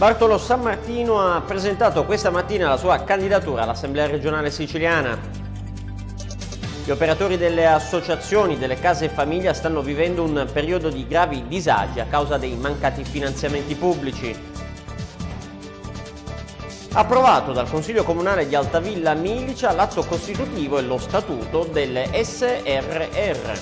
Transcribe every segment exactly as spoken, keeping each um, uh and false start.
Bartolo San Martino ha presentato questa mattina la sua candidatura all'Assemblea regionale siciliana. Gli operatori delle associazioni delle case famiglia stanno vivendo un periodo di gravi disagi a causa dei mancati finanziamenti pubblici. Approvato dal Consiglio Comunale di Altavilla Milicia l'atto costitutivo e lo statuto delle S R R.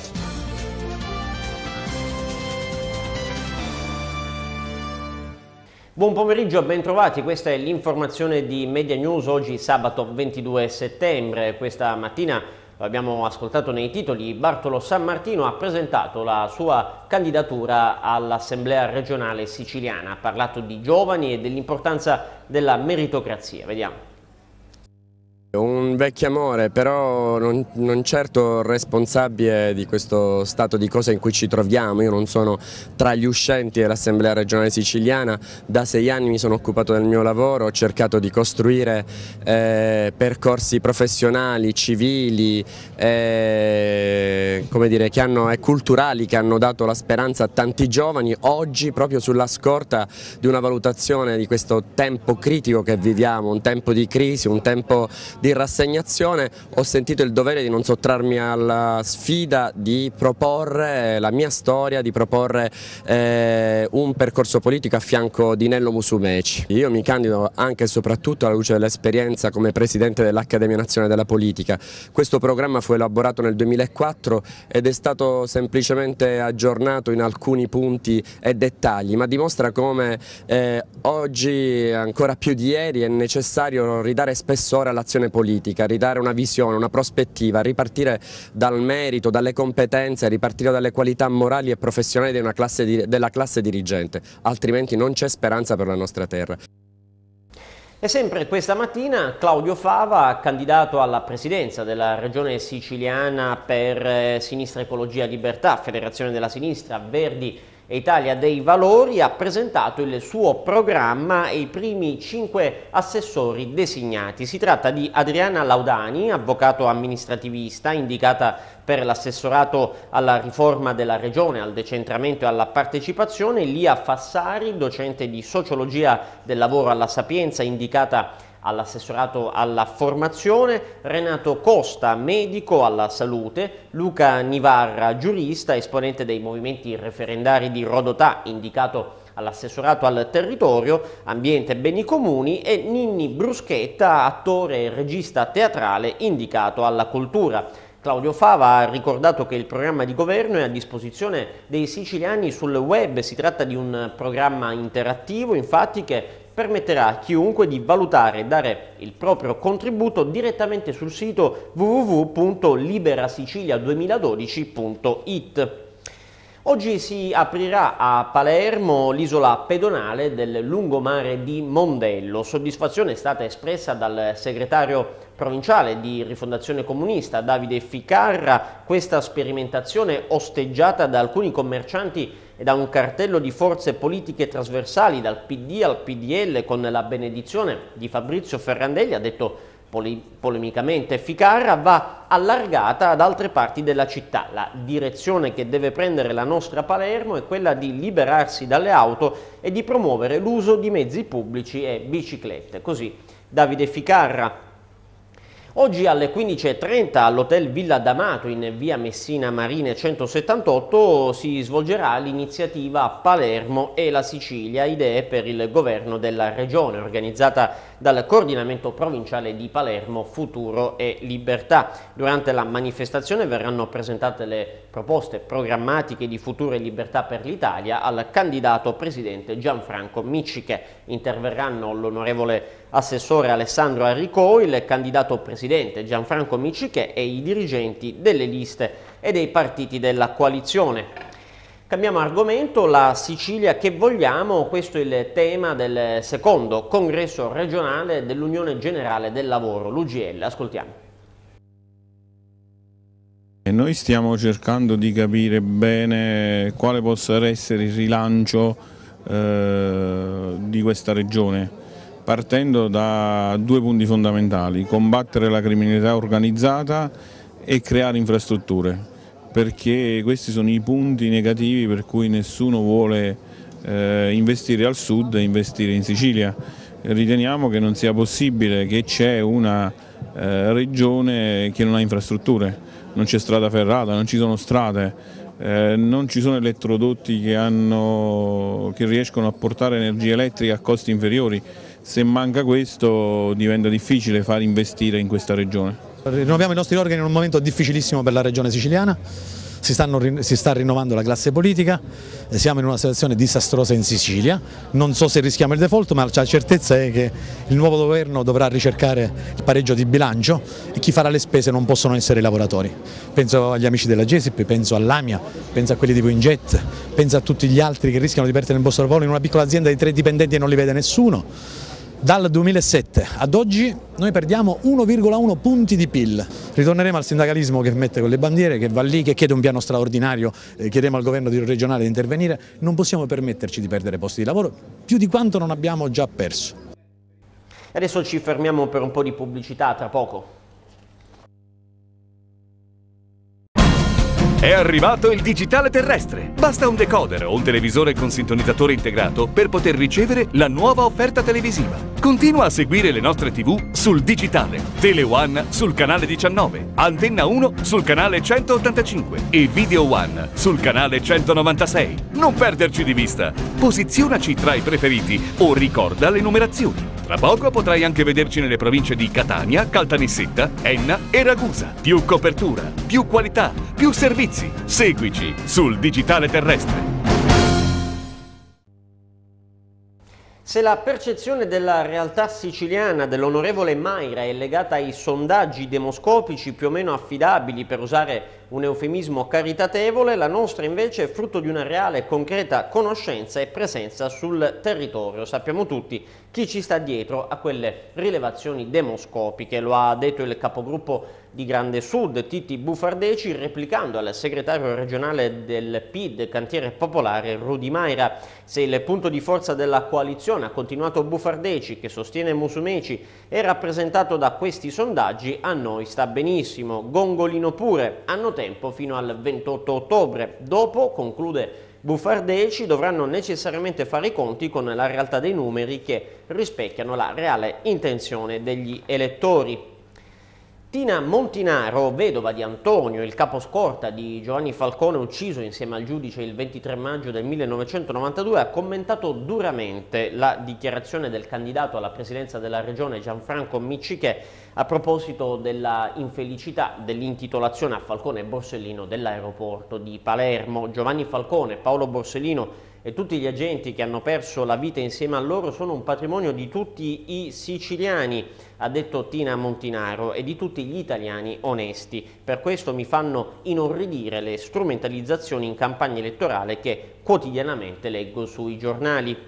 Buon pomeriggio, ben trovati, questa è l'informazione di Media News oggi sabato ventidue settembre. Questa mattina, lo abbiamo ascoltato nei titoli, Bartolo San Martino ha presentato la sua candidatura all'Assemblea regionale siciliana, ha parlato di giovani e dell'importanza della meritocrazia. Vediamo. Un vecchio amore, però non, non certo responsabile di questo stato di cose in cui ci troviamo. Io non sono tra gli uscenti dell'Assemblea regionale siciliana, da sei anni mi sono occupato del mio lavoro, ho cercato di costruire eh, percorsi professionali, civili, eh, come dire, che hanno, e culturali che hanno dato la speranza a tanti giovani. Oggi, proprio sulla scorta di una valutazione di questo tempo critico che viviamo, un tempo di crisi, un tempo di rassegnazione, ho sentito il dovere di non sottrarmi alla sfida di proporre la mia storia, di proporre eh, un percorso politico a fianco di Nello Musumeci. Io mi candido anche e soprattutto alla luce dell'esperienza come presidente dell'Accademia Nazionale della Politica. Questo programma fu elaborato nel duemilaquattro ed è stato semplicemente aggiornato in alcuni punti e dettagli, ma dimostra come eh, oggi ancora più di ieri è necessario ridare spessore all'azione politica, ridare una visione, una prospettiva, ripartire dal merito, dalle competenze, ripartire dalle qualità morali e professionali di una classe di, della classe dirigente, altrimenti non c'è speranza per la nostra terra. E sempre questa mattina Claudio Fava, candidato alla presidenza della regione siciliana per Sinistra Ecologia Libertà, Federazione della Sinistra, Verdi e Italia dei Valori, ha presentato il suo programma e i primi cinque assessori designati. Si tratta di Adriana Laudani, avvocato amministrativista, indicata per l'assessorato alla riforma della regione, al decentramento e alla partecipazione, Lia Fassari, docente di sociologia del lavoro alla Sapienza, indicata all'assessorato alla formazione, Renato Costa, medico alla salute, Luca Nivarra, giurista, esponente dei movimenti referendari di Rodotà, indicato all'assessorato al territorio, ambiente e beni comuni, e Ninni Bruschetta, attore e regista teatrale, indicato alla cultura. Claudio Fava ha ricordato che il programma di governo è a disposizione dei siciliani sul web. Si tratta di un programma interattivo, infatti, che permetterà a chiunque di valutare e dare il proprio contributo direttamente sul sito w w w punto libera sicilia duemiladodici punto it. Oggi si aprirà a Palermo l'isola pedonale del lungomare di Mondello. Soddisfazione è stata espressa dal segretario provinciale di Rifondazione Comunista, Davide Ficarra. Questa sperimentazione, osteggiata da alcuni commercianti e da un cartello di forze politiche trasversali, dal P D al P D L, con la benedizione di Fabrizio Ferrandelli, ha detto pole- polemicamente Ficarra, va allargata ad altre parti della città. La direzione che deve prendere la nostra Palermo è quella di liberarsi dalle auto e di promuovere l'uso di mezzi pubblici e biciclette. Così Davide Ficarra. Oggi alle quindici e trenta all'Hotel Villa D'Amato in via Messina Marine centosettantotto si svolgerà l'iniziativa Palermo e la Sicilia, idee per il governo della regione, organizzata dal coordinamento provinciale di Palermo Futuro e Libertà. Durante la manifestazione verranno presentate le proposte programmatiche di Futuro e Libertà per l'Italia al candidato presidente Gianfranco Micciche. Interverranno l'onorevole assessore Alessandro Arricò, il candidato presidente Gianfranco Micciche e i dirigenti delle liste e dei partiti della coalizione. Cambiamo argomento, la Sicilia che vogliamo, questo è il tema del secondo congresso regionale dell'Unione Generale del Lavoro, l'U G L. Ascoltiamo. Noi stiamo cercando di capire bene quale possa essere il rilancio eh, di questa regione, partendo da due punti fondamentali: combattere la criminalità organizzata e creare infrastrutture, perché questi sono i punti negativi per cui nessuno vuole eh, investire al sud e investire in Sicilia. Riteniamo che non sia possibile che c'è una eh, regione che non ha infrastrutture, non c'è strada ferrata, non ci sono strade, eh, non ci sono elettrodotti che, hanno, che riescono a portare energia elettrica a costi inferiori. Se manca questo diventa difficile far investire in questa regione. Rinnoviamo i nostri organi in un momento difficilissimo per la regione siciliana. Si, stanno, si sta rinnovando la classe politica, siamo in una situazione disastrosa in Sicilia, non so se rischiamo il default, ma la certezza è che il nuovo governo dovrà ricercare il pareggio di bilancio e chi farà le spese non possono essere i lavoratori. Penso agli amici della Gesip, penso all'Amia, penso a quelli di Winjet, penso a tutti gli altri che rischiano di perdere il posto di lavoro in una piccola azienda di tre dipendenti e non li vede nessuno. Dal duemilasette ad oggi noi perdiamo uno virgola uno punti di P I L. Ritorneremo al sindacalismo che mette con le bandiere, che va lì, che chiede un piano straordinario, eh, chiediamo al governo regionale di intervenire. Non possiamo permetterci di perdere posti di lavoro più di quanto non abbiamo già perso. Adesso ci fermiamo per un po' di pubblicità, tra poco. È arrivato il digitale terrestre. Basta un decoder o un televisore con sintonizzatore integrato per poter ricevere la nuova offerta televisiva. Continua a seguire le nostre tivù sul digitale. Tele One sul canale diciannove, Antenna uno sul canale centottantacinque e Video One sul canale centonovantasei. Non perderci di vista. Posizionaci tra i preferiti o ricorda le numerazioni. Tra poco potrai anche vederci nelle province di Catania, Caltanissetta, Enna e Ragusa. Più copertura, più qualità, più servizi. Seguici sul digitale terrestre. Se la percezione della realtà siciliana dell'onorevole Maira è legata ai sondaggi demoscopici più o meno affidabili, per usare un eufemismo caritatevole, la nostra invece è frutto di una reale e concreta conoscenza e presenza sul territorio. Sappiamo tutti chi ci sta dietro a quelle rilevazioni demoscopiche, lo ha detto il capogruppo di Grande Sud, Titti Bufardeci, replicando al segretario regionale del P I D, Cantiere Popolare, Rudy Maira. Se il punto di forza della coalizione, ha continuato Bufardeci, che sostiene Musumeci, è rappresentato da questi sondaggi, a noi sta benissimo. Gongolino pure, hanno tempo fino al ventotto ottobre. Dopo, conclude Bufardeci, dovranno necessariamente fare i conti con la realtà dei numeri che rispecchiano la reale intenzione degli elettori. Tina Montinaro, vedova di Antonio, il caposcorta di Giovanni Falcone ucciso insieme al giudice il ventitré maggio del millenovecentonovantadue, ha commentato duramente la dichiarazione del candidato alla presidenza della regione Gianfranco Miccichè a proposito della infelicità dell'intitolazione a Falcone e Borsellino dell'aeroporto di Palermo. Giovanni Falcone, Paolo Borsellino e tutti gli agenti che hanno perso la vita insieme a loro sono un patrimonio di tutti i siciliani, ha detto Tina Montinaro, e di tutti gli italiani onesti. Per questo mi fanno inorridire le strumentalizzazioni in campagna elettorale che quotidianamente leggo sui giornali.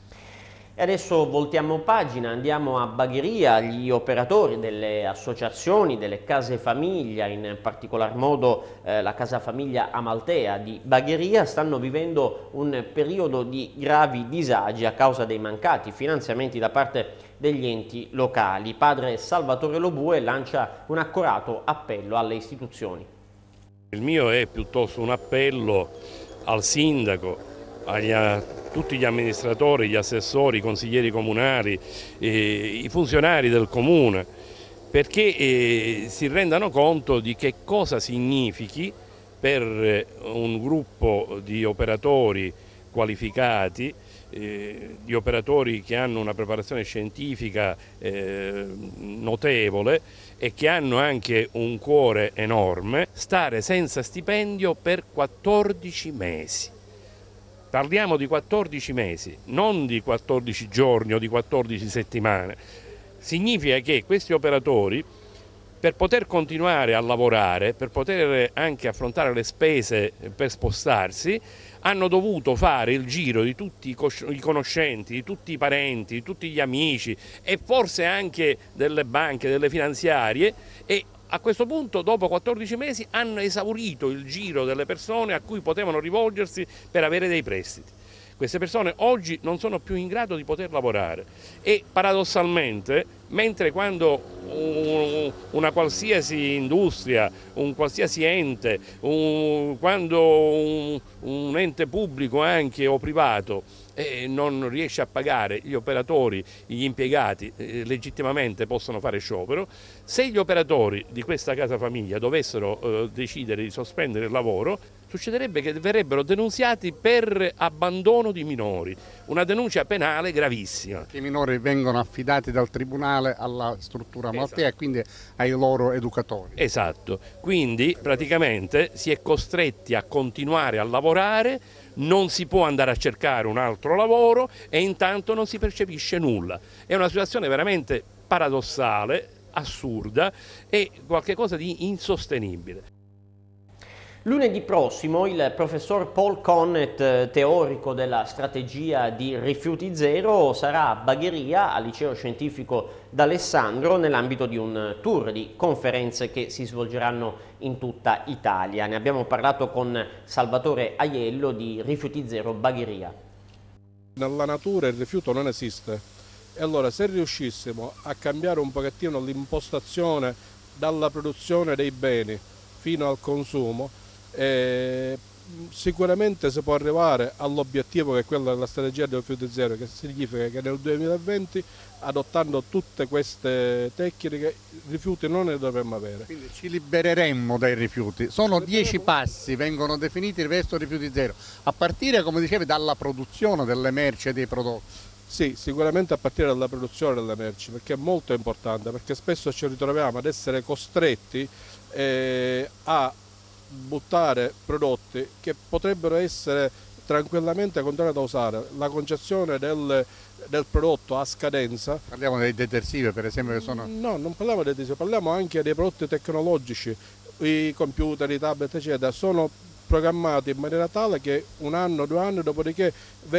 E adesso voltiamo pagina, andiamo a Bagheria. Gli operatori delle associazioni, delle case famiglia, in particolar modo eh, la casa famiglia Amaltea di Bagheria, stanno vivendo un periodo di gravi disagi a causa dei mancati finanziamenti da parte degli enti locali. Padre Salvatore Lobue lancia un accorato appello alle istituzioni. Il mio è piuttosto un appello al sindaco, agli, a tutti gli amministratori, gli assessori, i consiglieri comunali, eh, i funzionari del comune, perché eh, si rendano conto di che cosa significhi per un gruppo di operatori qualificati, eh, di operatori che hanno una preparazione scientifica eh, notevole e che hanno anche un cuore enorme, stare senza stipendio per quattordici mesi. Parliamo di quattordici mesi, non di quattordici giorni o di quattordici settimane. Significa che questi operatori, per poter continuare a lavorare, per poter anche affrontare le spese per spostarsi, hanno dovuto fare il giro di tutti i conoscenti, di tutti i parenti, di tutti gli amici e forse anche delle banche, delle finanziarie, e a questo punto, dopo quattordici mesi, hanno esaurito il giro delle persone a cui potevano rivolgersi per avere dei prestiti. Queste persone oggi non sono più in grado di poter lavorare e paradossalmente mentre quando una qualsiasi industria, un qualsiasi ente, un, quando un, un ente pubblico anche o privato eh, non riesce a pagare gli operatori, gli impiegati, eh, legittimamente possono fare sciopero. Se gli operatori di questa casa famiglia dovessero eh, decidere di sospendere il lavoro, succederebbe che verrebbero denunziati per abbandono di minori, una denuncia penale gravissima. I minori vengono affidati dal tribunale alla struttura Malattea, esatto, e quindi ai loro educatori. Esatto, quindi praticamente si è costretti a continuare a lavorare, non si può andare a cercare un altro lavoro e intanto non si percepisce nulla. È una situazione veramente paradossale, assurda e qualcosa di insostenibile. Lunedì prossimo il professor Paul Connet, teorico della strategia di rifiuti zero, sarà a Bagheria, al liceo scientifico d'Alessandro, nell'ambito di un tour di conferenze che si svolgeranno in tutta Italia. Ne abbiamo parlato con Salvatore Aiello di Rifiuti Zero Bagheria. Nella natura il rifiuto non esiste e allora se riuscissimo a cambiare un pochettino l'impostazione dalla produzione dei beni fino al consumo, Eh, sicuramente si può arrivare all'obiettivo che è quello della strategia del rifiuti zero, che significa che nel duemilaventi, adottando tutte queste tecniche, rifiuti non ne dovremmo avere. Quindi ci libereremmo dai rifiuti. Sono dieci passi, vengono definiti verso rifiuti zero, a partire, come dicevi, dalla produzione delle merci e dei prodotti. Sì, sicuramente a partire dalla produzione delle merci, perché è molto importante, perché spesso ci ritroviamo ad essere costretti eh, a buttare prodotti che potrebbero essere tranquillamente continuati a usare. La concezione del, del prodotto a scadenza. Parliamo dei detersivi, per esempio, che sono... No, non parliamo dei detersivi, parliamo anche dei prodotti tecnologici, i computer, i tablet eccetera, sono programmati in maniera tale che un anno, due anni, dopodiché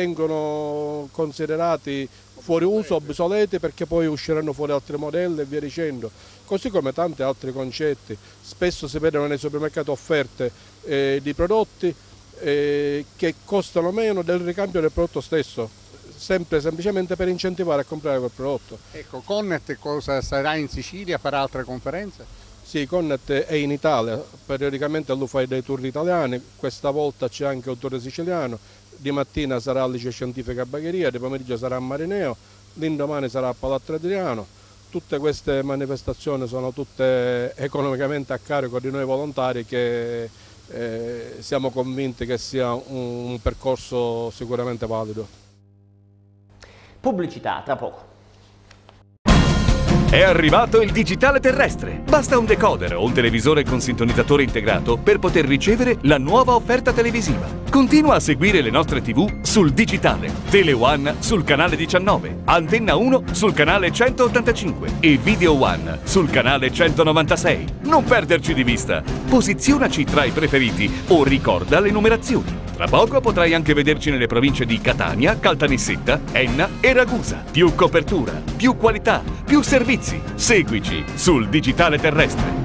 vengono considerati fuori uso, obsoleti, perché poi usciranno fuori altri modelli e via dicendo. Così come tanti altri concetti. Spesso si vedono nei supermercati offerte eh, di prodotti eh, che costano meno del ricambio del prodotto stesso, sempre semplicemente per incentivare a comprare quel prodotto. Ecco, Connet cosa sarà in Sicilia, farà altre conferenze? Sì, Connet è in Italia, periodicamente lui fa dei tour italiani, questa volta c'è anche un tour siciliano, di mattina sarà al liceo scientifico a Bagheria, di pomeriggio sarà a Marineo, l'indomani sarà a Palazzo Adriano. Tutte queste manifestazioni sono tutte economicamente a carico di noi volontari, che eh, siamo convinti che sia un, un percorso sicuramente valido. Pubblicità, tra poco. È arrivato il digitale terrestre. Basta un decoder o un televisore con sintonizzatore integrato per poter ricevere la nuova offerta televisiva. Continua a seguire le nostre tivù sul digitale. Tele One sul canale diciannove, Antenna uno sul canale centottantacinque e Video One sul canale centonovantasei. Non perderci di vista. Posizionaci tra i preferiti o ricorda le numerazioni. Tra poco potrai anche vederci nelle province di Catania, Caltanissetta, Enna e Ragusa. Più copertura, più qualità, più servizi. Seguici sul digitale terrestre.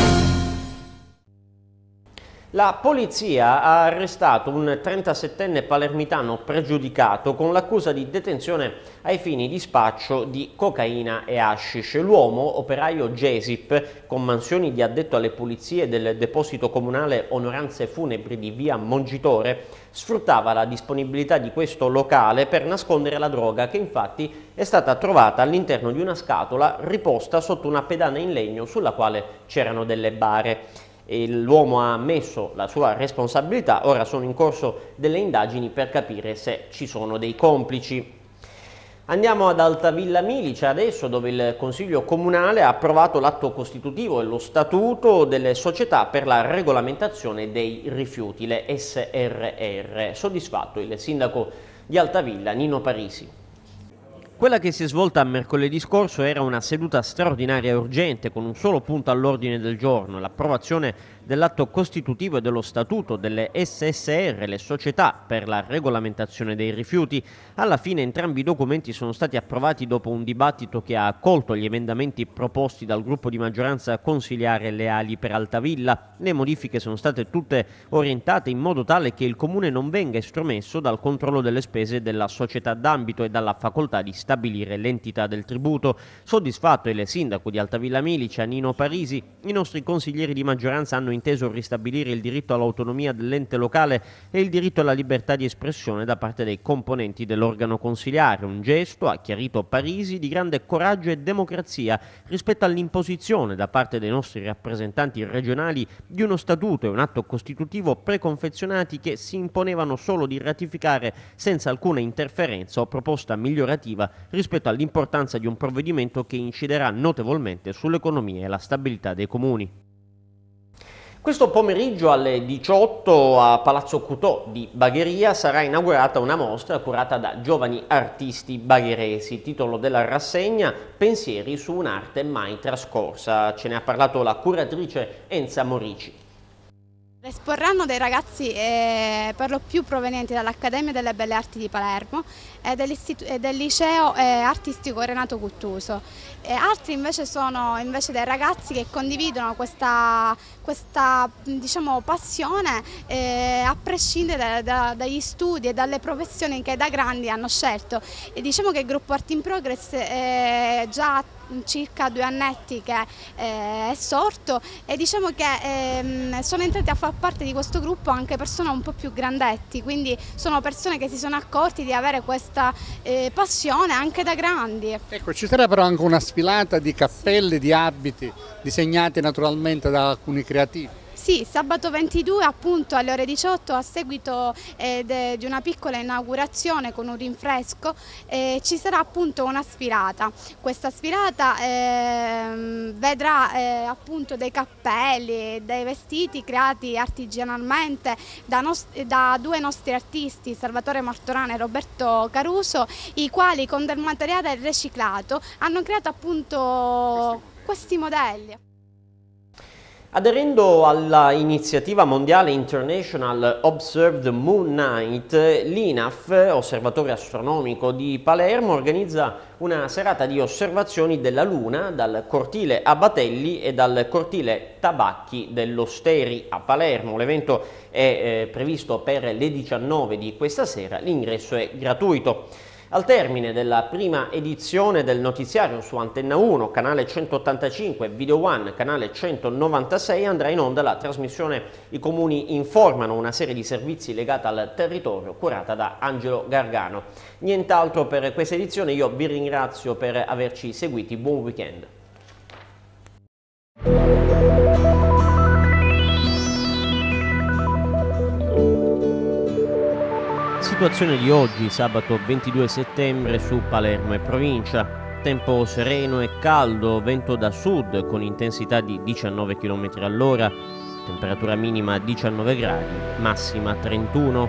La polizia ha arrestato un trentasettenne palermitano pregiudicato con l'accusa di detenzione ai fini di spaccio di cocaina e hashish. L'uomo, operaio Gesip, con mansioni di addetto alle pulizie del deposito comunale Onoranze Funebri di via Mongitore, sfruttava la disponibilità di questo locale per nascondere la droga, che infatti è stata trovata all'interno di una scatola riposta sotto una pedana in legno sulla quale c'erano delle bare. L'uomo ha ammesso la sua responsabilità, ora sono in corso delle indagini per capire se ci sono dei complici. Andiamo ad Altavilla Milice adesso, dove il Consiglio Comunale ha approvato l'atto costitutivo e lo statuto delle società per la regolamentazione dei rifiuti, le S R R. Soddisfatto il sindaco di Altavilla, Nino Parisi. Quella che si è svolta mercoledì scorso era una seduta straordinaria e urgente con un solo punto all'ordine del giorno, l'approvazione dell'atto costitutivo e dello statuto delle S S R, le società per la regolamentazione dei rifiuti. Alla fine entrambi i documenti sono stati approvati dopo un dibattito che ha accolto gli emendamenti proposti dal gruppo di maggioranza consiliare Leali per Altavilla. Le modifiche sono state tutte orientate in modo tale che il Comune non venga estromesso dal controllo delle spese della società d'ambito e dalla facoltà di stabilire l'entità del tributo. Soddisfatto il sindaco di Altavilla Milice, Nino Parisi, i nostri consiglieri di maggioranza hanno inteso ristabilire il diritto all'autonomia dell'ente locale e il diritto alla libertà di espressione da parte dei componenti dell'organo consiliare, un gesto, ha chiarito Parisi, di grande coraggio e democrazia rispetto all'imposizione da parte dei nostri rappresentanti regionali di uno statuto e un atto costitutivo preconfezionati che si imponevano solo di ratificare senza alcuna interferenza o proposta migliorativa rispetto all'importanza di un provvedimento che inciderà notevolmente sull'economia e la stabilità dei comuni. Questo pomeriggio alle diciotto a Palazzo Cutò di Bagheria sarà inaugurata una mostra curata da giovani artisti bagheresi. Titolo della rassegna: Pensieri su un'arte mai trascorsa. Ce ne ha parlato la curatrice Enza Morici. Esporranno dei ragazzi eh, per lo più provenienti dall'Accademia delle Belle Arti di Palermo e, e del Liceo eh, Artistico Renato Guttuso. E altri invece sono invece dei ragazzi che condividono questa, questa diciamo, passione eh, a prescindere da, da, dagli studi e dalle professioni che da grandi hanno scelto. E diciamo che il gruppo Art in Progress è già circa due annetti che eh, è sorto e diciamo che ehm, sono entrati a far parte di questo gruppo anche persone un po' più grandetti, quindi sono persone che si sono accorti di avere questa eh, passione anche da grandi. Ecco, ci sarà però anche una sfilata di cappelle, di abiti disegnati naturalmente da alcuni creativi. Sì, sabato ventidue appunto alle ore diciotto, a seguito eh, de, di una piccola inaugurazione con un rinfresco, eh, ci sarà appunto una sfilata. Questa sfilata eh, vedrà eh, appunto dei cappelli, dei vestiti creati artigianalmente da, da due nostri artisti, Salvatore Martorana e Roberto Caruso, i quali con del materiale riciclato hanno creato appunto questi modelli. Aderendo alla iniziativa mondiale International Observe the Moon Night, l'I N A F, Osservatorio Astronomico di Palermo, organizza una serata di osservazioni della Luna dal cortile Abatelli e dal cortile Tabacchi dell'Osteri a Palermo. L'evento è eh, previsto per le diciannove di questa sera, l'ingresso è gratuito. Al termine della prima edizione del notiziario su Antenna uno, canale centottantacinque, e Video One, canale centonovantasei, andrà in onda la trasmissione I Comuni Informano, una serie di servizi legata al territorio curata da Angelo Gargano. Nient'altro per questa edizione, io vi ringrazio per averci seguiti, buon weekend. Situazione di oggi, sabato ventidue settembre, su Palermo e provincia. Tempo sereno e caldo, vento da sud con intensità di diciannove chilometri all'ora, temperatura minima diciannove gradi, massima trentuno.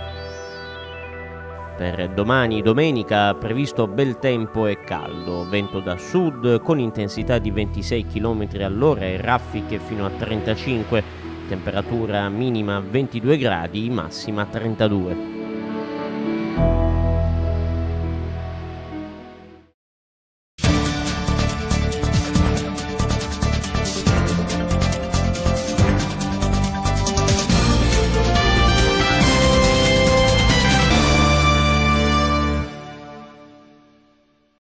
Per domani, domenica, previsto bel tempo e caldo, vento da sud con intensità di ventisei chilometri all'ora e raffiche fino a trentacinque, temperatura minima ventidue gradi, massima trentadue.